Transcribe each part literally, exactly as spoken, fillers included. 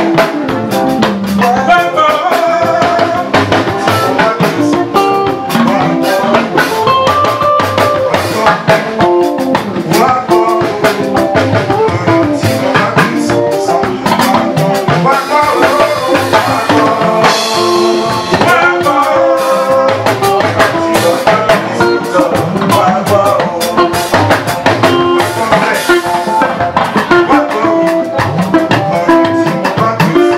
What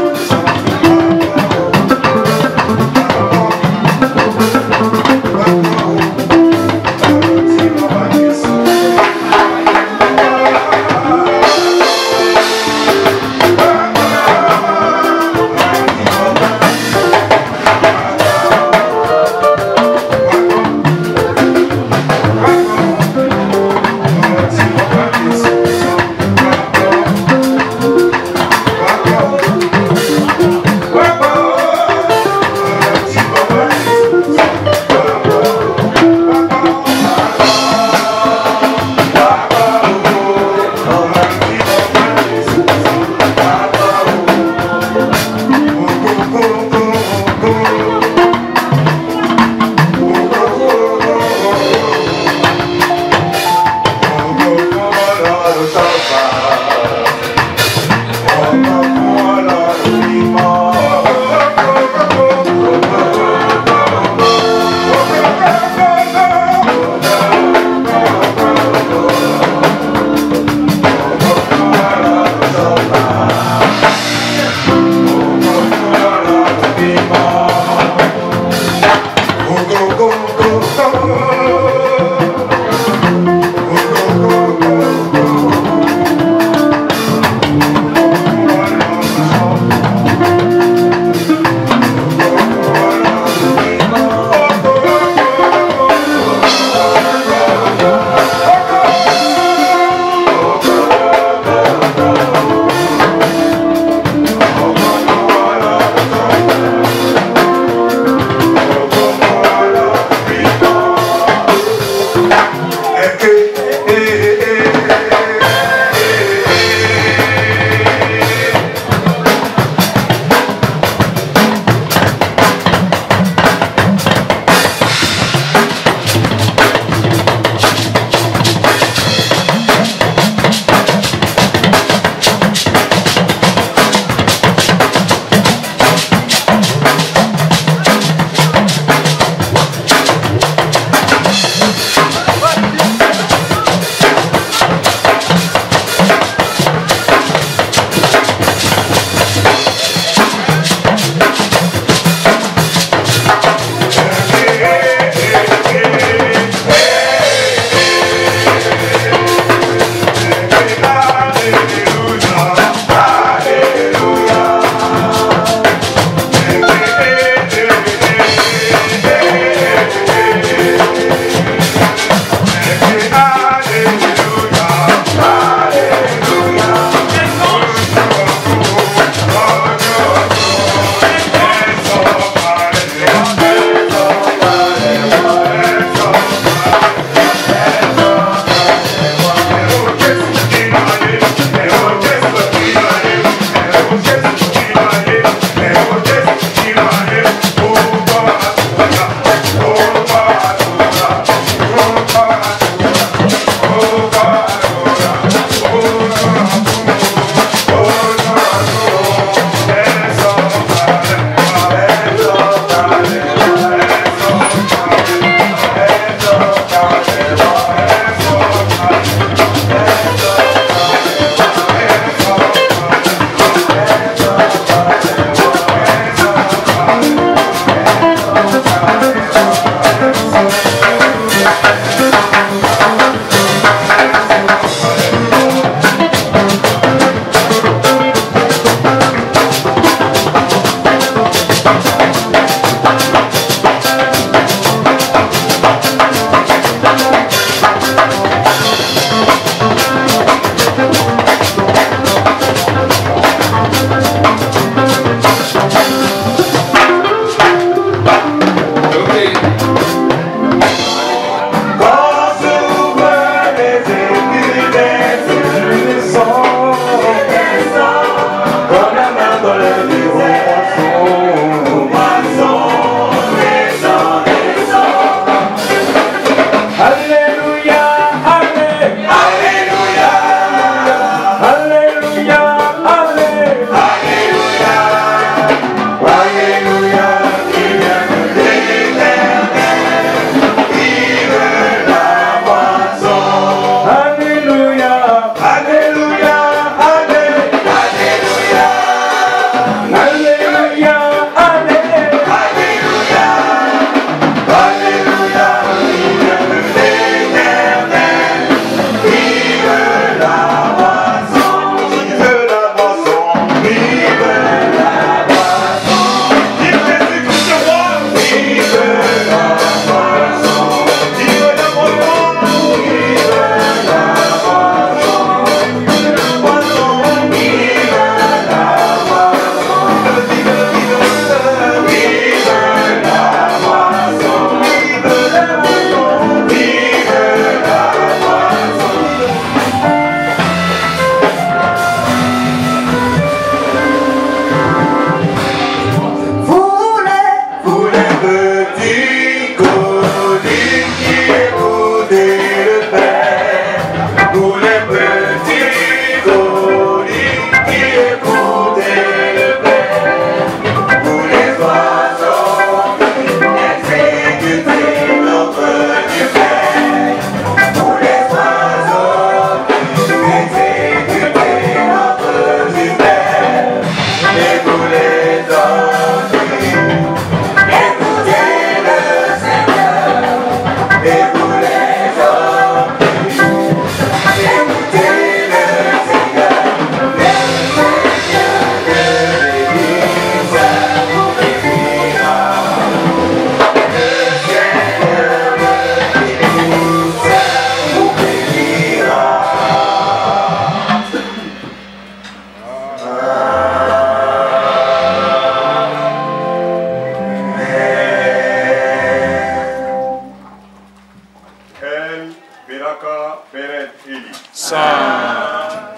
Eli. Saint.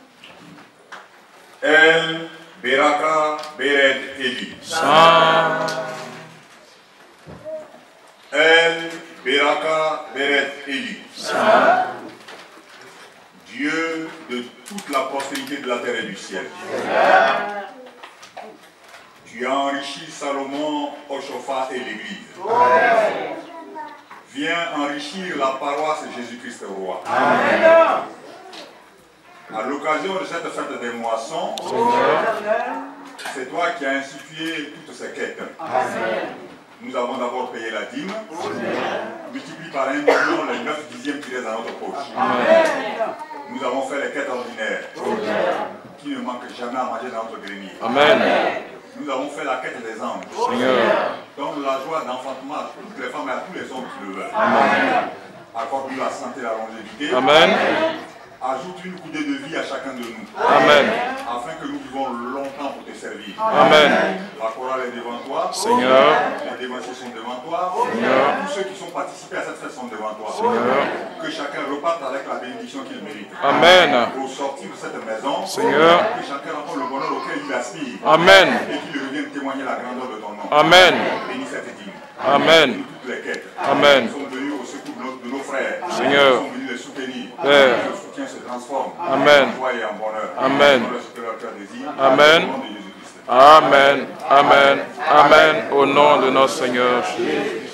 El Beraka Bered Eli. Saint. El Beraka Bered Eli. Saint. Dieu de toute la prospérité de la terre et du ciel. Tu as enrichi Salomon, Oshopha et l'Église. Viens enrichir la paroisse Jésus-Christ roi. Amen. À l'occasion de cette fête des moissons, c'est toi qui as institué toutes ces quêtes. Amen. Nous avons d'abord payé la dîme, multiplie par un million les neuf dixièmes qui restent dans notre poche. Amen. Nous avons fait les quêtes ordinaires, qui ne manquent jamais à manger dans notre grenier. Amen. Nous avons fait la quête des anges. Seigneur. Donne la joie d'enfantement à toutes les femmes et à tous les hommes qui le veulent. Amen. Accorde-nous la santé et la longévité. Amen. Ajoute une coudée de vie à chacun de nous. Amen. Afin que nous vivons longtemps pour te servir. Amen. La chorale est devant toi. Seigneur. Les dévanciers sont devant toi. Seigneur. Tous ceux qui sont participés à cette fête sont devant toi. Seigneur. Que chacun reparte avec la bénédiction qu'il mérite. Amen. Au sortir de cette maison, Seigneur. que chacun rencontre le bonheur auquel il aspire. Amen. Et qu'il revienne témoigner la grandeur de ton nom. Amen. Bénis cette dîme. Amen. Bénis toutes les quêtes. Amen. Nous sommes venus au secours de nos, de nos frères. Seigneur. Nous sommes venus les soutenir. Père. Que le soutien se transforme. Amen. En joie et en bonheur. Amen. Dans le ce que leur cœur désire. Amen. Au nom de Jésus-Christ. Amen. Amen. Amen. Au nom de notre Seigneur Jésus.